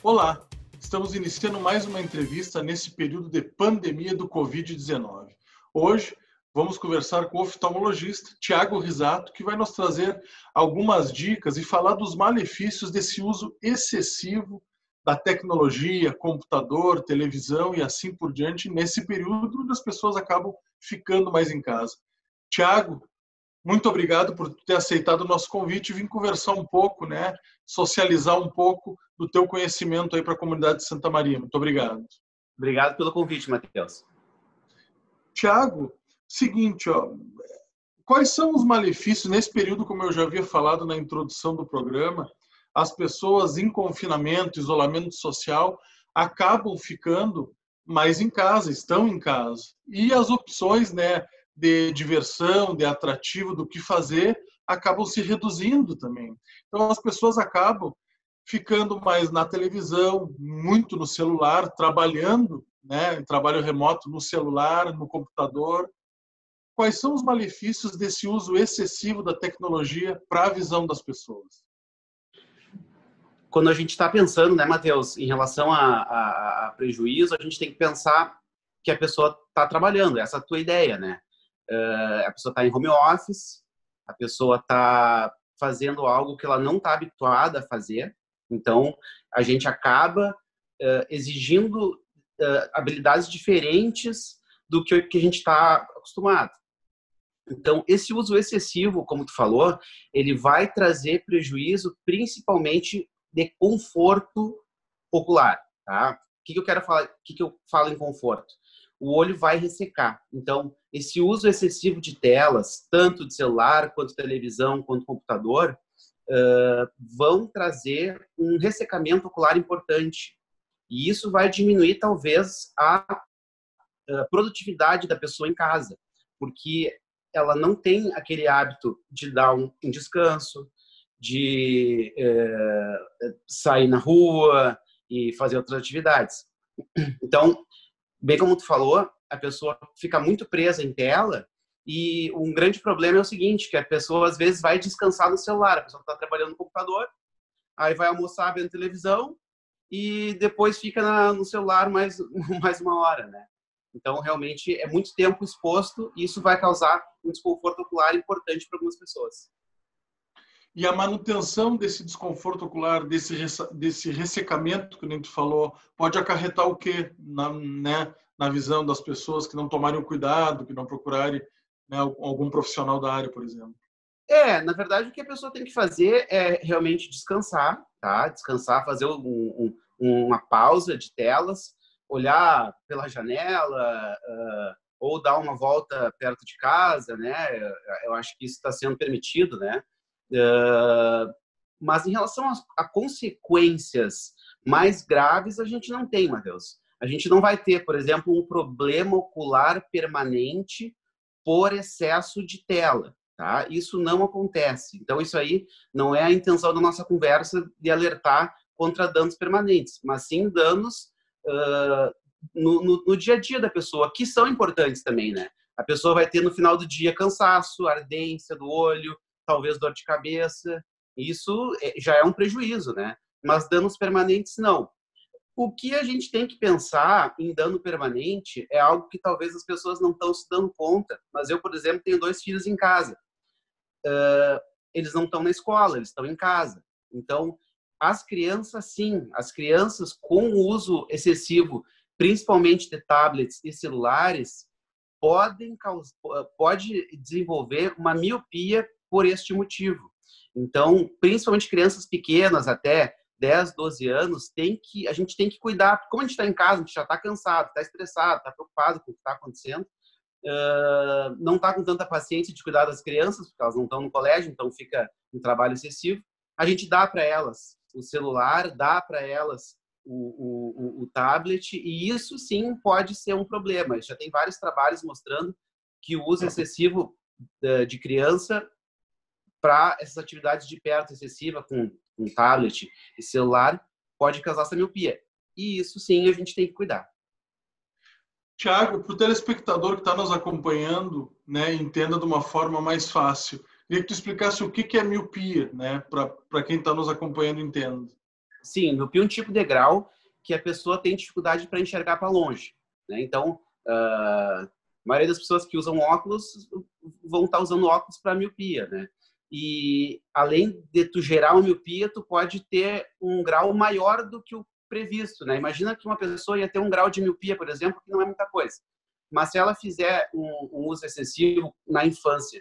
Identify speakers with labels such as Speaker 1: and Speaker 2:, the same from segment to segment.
Speaker 1: Olá, estamos iniciando mais uma entrevista nesse período de pandemia do Covid-19. Hoje vamos conversar com o oftalmologista Thiago Risato, que vai nos trazer algumas dicas e falar dos malefícios desse uso excessivo da tecnologia, computador, televisão e assim por diante, nesse período onde as pessoas acabam ficando mais em casa. Thiago, muito obrigado por ter aceitado o nosso convite e vir conversar um pouco, socializar um pouco do teu conhecimento aí para a comunidade de Santa Maria. Muito obrigado.
Speaker 2: Obrigado pelo convite, Matheus.
Speaker 1: Thiago, seguinte, quais são os malefícios nesse período, como eu já havia falado na introdução do programa, as pessoas em confinamento, isolamento social, acabam ficando mais em casa, estão em casa. E as opções, de diversão, de atrativo, do que fazer, acabam se reduzindo também. Então, as pessoas acabam ficando mais na televisão, muito no celular, trabalhando, em trabalho remoto no celular, no computador. Quais são os malefícios desse uso excessivo da tecnologia para a visão das pessoas?
Speaker 2: Quando a gente está pensando, Matheus, em relação a prejuízo, a gente tem que pensar que a pessoa está trabalhando, essa é a tua ideia, a pessoa está em home office, a pessoa está fazendo algo que ela não está habituada a fazer, então a gente acaba exigindo habilidades diferentes do que a gente está acostumado. Então, esse uso excessivo, como tu falou, ele vai trazer prejuízo principalmente de conforto ocular, tá? O que eu quero falar? O que eu falo em conforto? O olho vai ressecar. Então, esse uso excessivo de telas, tanto de celular, quanto televisão, quanto computador, vão trazer um ressecamento ocular importante. E isso vai diminuir, talvez, a produtividade da pessoa em casa, porque ela não tem aquele hábito de dar um descanso, de sair na rua e fazer outras atividades. Então, bem como tu falou, a pessoa fica muito presa em tela e um grande problema é o seguinte, que a pessoa às vezes vai descansar no celular, a pessoa está trabalhando no computador, aí vai almoçar vendo televisão e depois fica no celular mais uma hora, Então, realmente, é muito tempo exposto e isso vai causar um desconforto ocular importante para algumas pessoas.
Speaker 1: E a manutenção desse desconforto ocular, desse ressecamento, que nem tu falou, pode acarretar o quê na visão das pessoas que não tomarem o cuidado, que não procurarem algum profissional da área, por exemplo?
Speaker 2: Na verdade, o que a pessoa tem que fazer é realmente descansar, tá? Descansar, fazer uma pausa de telas, olhar pela janela, ou dar uma volta perto de casa, Eu acho que isso está sendo permitido, Mas em relação a consequências mais graves, a gente não tem, Matheus. A gente não vai ter, por exemplo, um problema ocular permanente por excesso de tela, tá? Isso não acontece. Então, isso aí não é a intenção da nossa conversa de alertar contra danos permanentes, mas sim danos no dia a dia da pessoa, que são importantes também, A pessoa vai ter no final do dia cansaço, ardência do olho, talvez dor de cabeça. Isso já é um prejuízo, Mas danos permanentes, não. O que a gente tem que pensar em dano permanente é algo que talvez as pessoas não estão se dando conta. Mas eu, por exemplo, tenho 2 filhos em casa. Eles não estão na escola, eles estão em casa. Então, as crianças, sim, as crianças com o uso excessivo, principalmente de tablets e celulares, pode desenvolver uma miopia por este motivo. Então, principalmente crianças pequenas, até 10, 12 anos, a gente tem que cuidar. Como a gente está em casa, a gente já está cansado, está estressado, está preocupado com o que está acontecendo, não está com tanta paciência de cuidar das crianças, porque elas não estão no colégio, então fica um trabalho excessivo. A gente dá para elas o celular, dá para elas o tablet, e isso sim pode ser um problema. Já tem vários trabalhos mostrando que o uso excessivo de criança para essas atividades de perto excessiva com tablet e celular pode causar essa miopia. E isso sim a gente tem que cuidar.
Speaker 1: Thiago, para o telespectador que está nos acompanhando, entenda de uma forma mais fácil. Queria que tu explicasse o que é miopia, para quem está nos acompanhando entenda.
Speaker 2: sim, miopia é um tipo de grau que a pessoa tem dificuldade para enxergar para longe, né? Então, a maioria das pessoas que usam óculos vão estar usando óculos para miopia, né? E além de tu gerar uma miopia, tu pode ter um grau maior do que o previsto, né? Imagina que uma pessoa ia ter um grau de miopia, por exemplo, que não é muita coisa. Mas se ela fizer um uso excessivo na infância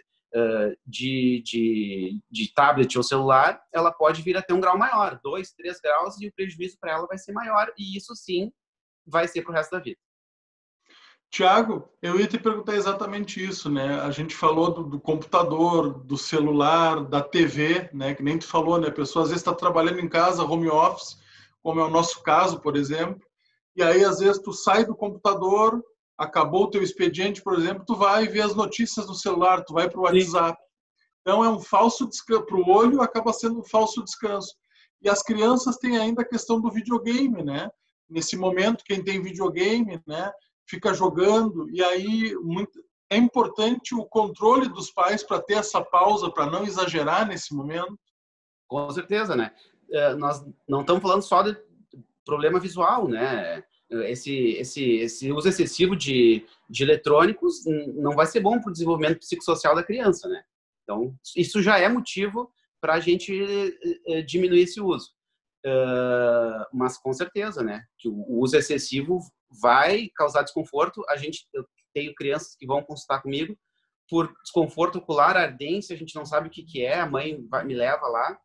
Speaker 2: de tablet ou celular, ela pode vir a ter um grau maior, 2, 3 graus, e o prejuízo para ela vai ser maior, e isso sim vai ser para o resto da vida.
Speaker 1: Tiago, eu ia te perguntar exatamente isso, né? A gente falou do computador, do celular, da TV, né? Que nem tu falou, né? A pessoa às vezes está trabalhando em casa, home office, como é o nosso caso, por exemplo, e aí às vezes tu sai do computador, acabou o teu expediente, por exemplo, tu vai ver as notícias no celular, tu vai para o WhatsApp. Então é um falso descanso para o olho, acaba sendo um falso descanso. E as crianças têm ainda a questão do videogame, né? Nesse momento, quem tem videogame, né, fica jogando, e aí é importante o controle dos pais para ter essa pausa, para não exagerar nesse momento.
Speaker 2: Com certeza, né? Nós não estamos falando só de problema visual, né? Esse uso excessivo de eletrônicos não vai ser bom para o desenvolvimento psicossocial da criança, né? Então, isso já é motivo para a gente diminuir esse uso. Mas com certeza, né? Que o uso excessivo vai causar desconforto. Eu tenho crianças que vão consultar comigo por desconforto ocular, ardência, a gente não sabe o que é, a mãe me leva lá,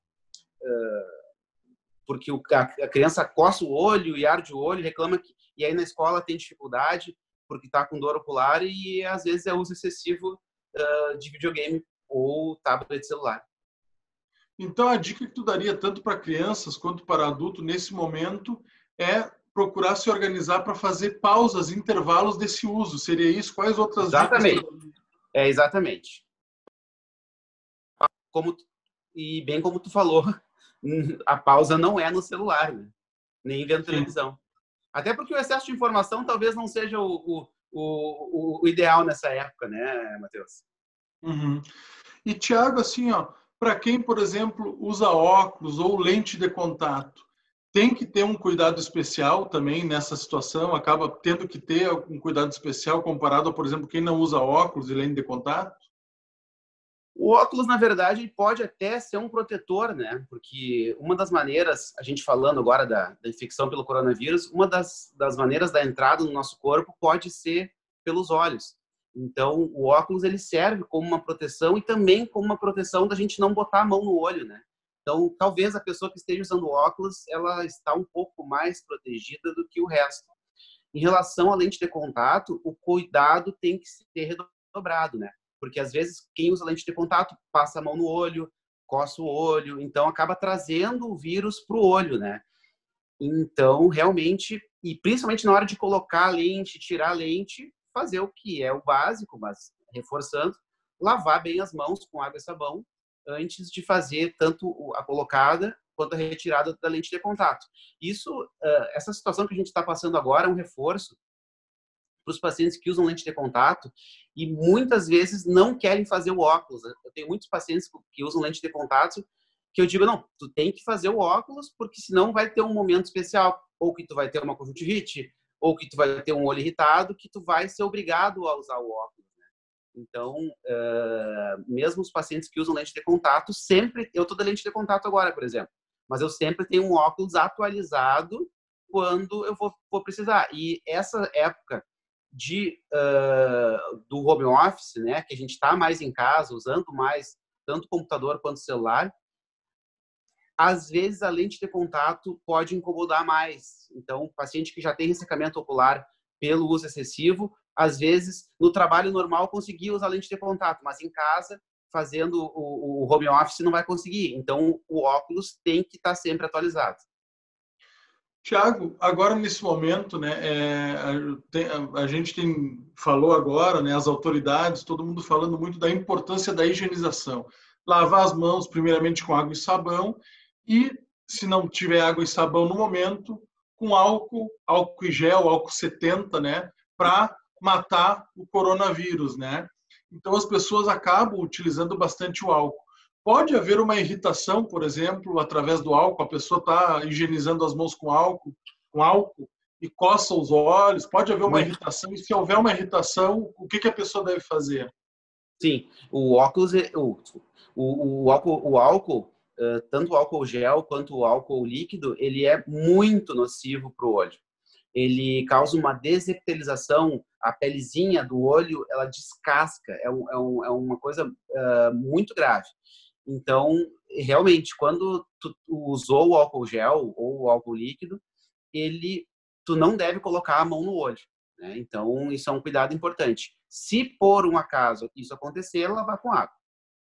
Speaker 2: porque a criança coça o olho e arde o olho, reclama e aí na escola tem dificuldade porque está com dor ocular, e às vezes é uso excessivo de videogame ou tablet celular.
Speaker 1: Então, a dica que tu daria tanto para crianças quanto para adultos nesse momento é procurar se organizar para fazer pausas, intervalos desse uso. Seria isso? Quais outras
Speaker 2: Exatamente.
Speaker 1: dicas?
Speaker 2: Exatamente. E bem como tu falou, a pausa não é no celular, né? Nem vendo televisão. Até porque o excesso de informação talvez não seja o ideal nessa época, né, Matheus?
Speaker 1: Uhum. E, Tiago, assim, ó, para quem, por exemplo, usa óculos ou lente de contato, tem que ter um cuidado especial também nessa situação? Acaba tendo que ter um cuidado especial comparado a, por exemplo, quem não usa óculos e lente de contato?
Speaker 2: O óculos, na verdade, pode até ser um protetor, né? Porque uma das maneiras, a gente falando agora da infecção pelo coronavírus, uma das maneiras da entrada no nosso corpo pode ser pelos olhos. Então, o óculos ele serve como uma proteção e também como uma proteção da gente não botar a mão no olho, né? Então, talvez a pessoa que esteja usando óculos, ela está um pouco mais protegida do que o resto. Em relação à lente de contato, o cuidado tem que ser redobrado, né? Porque às vezes quem usa lente de contato passa a mão no olho, coça o olho, então acaba trazendo o vírus para o olho, né? Então, realmente, e principalmente na hora de colocar a lente, tirar a lente, fazer o que é o básico, mas reforçando, lavar bem as mãos com água e sabão antes de fazer tanto a colocada quanto a retirada da lente de contato. Essa situação que a gente está passando agora é um reforço para os pacientes que usam lente de contato e muitas vezes não querem fazer o óculos. Eu tenho muitos pacientes que usam lente de contato que eu digo, não, tu tem que fazer o óculos porque senão vai ter um momento especial, ou que tu vai ter uma conjuntivite, ou que tu vai ter um olho irritado, que tu vai ser obrigado a usar o óculos. Né? Então, mesmo os pacientes que usam lente de contato, eu estou de lente de contato agora, por exemplo, mas eu sempre tenho um óculos atualizado quando eu vou precisar. E essa época do home office, né, que a gente está mais em casa, usando mais tanto o computador quanto o celular, às vezes a lente de contato pode incomodar mais. Então, o paciente que já tem ressecamento ocular pelo uso excessivo, às vezes, no trabalho normal, conseguia usar lente de contato, mas em casa, fazendo o home office, não vai conseguir. Então, o óculos tem que estar sempre atualizado.
Speaker 1: Tiago, agora nesse momento, né, a gente falou agora, né, as autoridades, todo mundo falando muito da importância da higienização. Lavar as mãos, primeiramente com água e sabão, e se não tiver água e sabão no momento, com álcool e gel, álcool 70, né, para matar o coronavírus, né? Então as pessoas acabam utilizando bastante o álcool. Pode haver uma irritação, por exemplo, através do álcool, a pessoa está higienizando as mãos com álcool e coça os olhos, pode haver uma irritação, e se houver uma irritação, o que a pessoa deve fazer?
Speaker 2: Sim, o óculos, o álcool, tanto o álcool gel quanto o álcool líquido, ele é muito nocivo para o olho. Ele causa uma desepitelização, a pelezinha do olho, ela descasca, é uma coisa muito grave. Então, realmente, quando tu usou o álcool gel ou o álcool líquido, tu não deve colocar a mão no olho, né? Então, isso é um cuidado importante. Se por um acaso isso acontecer, lavar com água.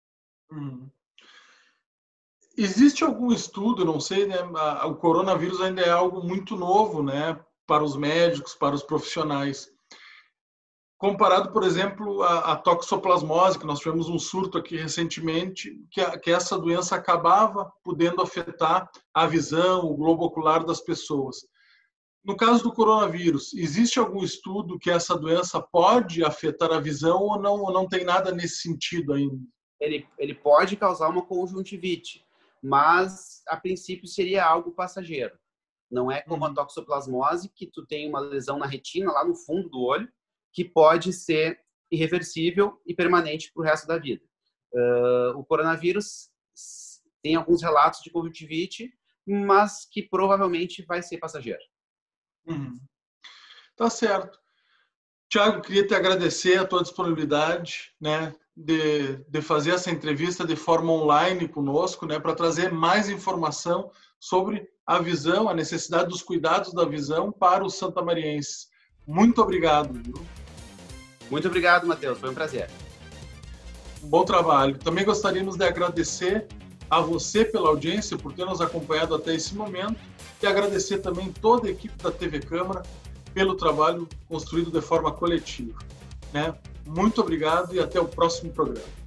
Speaker 1: Existe algum estudo, não sei, né? O coronavírus ainda é algo muito novo, né? Para os médicos, para os profissionais. Comparado, por exemplo, à toxoplasmose, que nós tivemos um surto aqui recentemente, que essa doença acabava podendo afetar a visão, o globo ocular das pessoas. No caso do coronavírus, existe algum estudo que essa doença pode afetar a visão ou não tem nada nesse sentido ainda?
Speaker 2: Ele pode causar uma conjuntivite, mas a princípio seria algo passageiro. Não é como a toxoplasmose, que tu tem uma lesão na retina, lá no fundo do olho, que pode ser irreversível e permanente para o resto da vida. O coronavírus tem alguns relatos de conjuntivite, mas que provavelmente vai ser passageiro.
Speaker 1: Tá certo. Tiago, queria te agradecer a tua disponibilidade, né, de fazer essa entrevista de forma online conosco, né, para trazer mais informação sobre a visão, a necessidade dos cuidados da visão para os santamarienses. Muito obrigado. Viu?
Speaker 2: Muito obrigado, Matheus. Foi um prazer.
Speaker 1: Bom trabalho. Também gostaríamos de agradecer a você pela audiência, por ter nos acompanhado até esse momento, e agradecer também toda a equipe da TV Câmara pelo trabalho construído de forma coletiva. Né? Muito obrigado e até o próximo programa.